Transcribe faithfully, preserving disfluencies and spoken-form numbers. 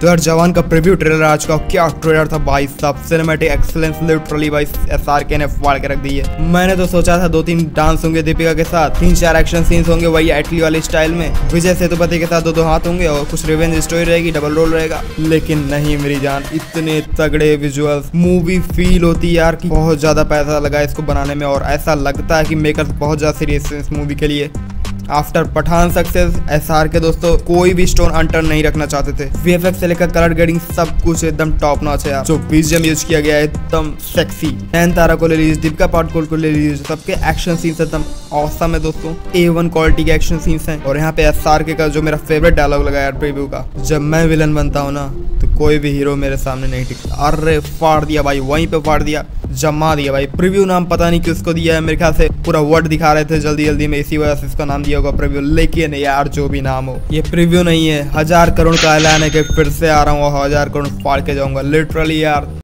तो यार जवान का प्रीव्यू ट्रेलर आज का क्या ट्रेलर था भाई साहब, सिनेमैटिक एक्सीलेंस लिटरली भाई एसआरके ने फाड़ के रख दी है। मैंने तो सोचा था दो तीन डांस होंगे दीपिका के साथ, तीन चार एक्शन सीन्स होंगे वही एटली वाली स्टाइल में, विजय सेतुपति के साथ दो दो हाथ होंगे और कुछ रिवेंज स्टोरी रहेगी, डबल रोल रहेगा। लेकिन नहीं मेरी जान, इतने तगड़े विजुअल्स, मूवी फील होती है यार कि बहुत ज्यादा पैसा लगा इसको बनाने में और ऐसा लगता है कि मेकर्स बहुत ज्यादा सीरियस है इस मूवी के लिए। आफ्टर पठान सक्सेस एसआर के दोस्तों कोई भी स्टोन अनटर्न नहीं रखना चाहते थे। वीएफएक्स से लेकर कलर ग्रेडिंग सब कुछ एकदम टॉप नॉच है यार। जो बीजीएम यूज किया गया है एकदम सेक्सी, नयनतारा को ले लीजिए, दीपिका पादुकोण को ले लीजिए, सबके एक्शन सीन्स एकदम ऑसम है दोस्तों, ए वन क्वालिटी के एक्शन सीन्स हैं। और यहाँ पे एसआर के का जो मेरा फेवरेट डायलॉग लगा यार प्रीव्यू का, जब मैं विलन बनता हूँ ना तो कोई भी हीरो मेरे सामने नहीं टिकता। अरे फाड़ दिया भाई, वहीं पे फाड़ दिया, जमा दिया भाई। प्रीव्यू नाम पता नहीं किसको दिया है, मेरे ख्याल से पूरा वर्ड दिखा रहे थे जल्दी जल्दी में, इसी वजह से इसका नाम दिया होगा प्रीव्यू। लेकिन यार जो भी नाम हो, ये प्रीव्यू नहीं है, हजार करोड़ का ऐलान है कि फिर से आ रहा हूँ और हजार करोड़ फाड़ के जाऊंगा लिटरली यार।